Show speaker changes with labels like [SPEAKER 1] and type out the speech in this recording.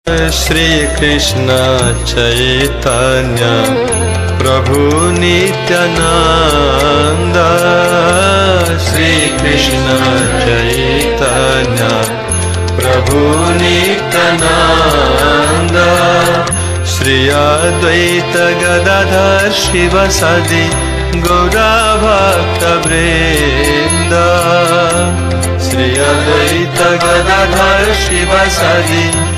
[SPEAKER 1] श्री कृष्ण चैतन्य प्रभु नित्यानंद। श्री कृष्ण चैतन्य प्रभु नित्यानंद। श्री अद्वैत गदाधर शिवसदि गौरा भक्त वृंद। श्री अद्वैत गदाधर शिवसदि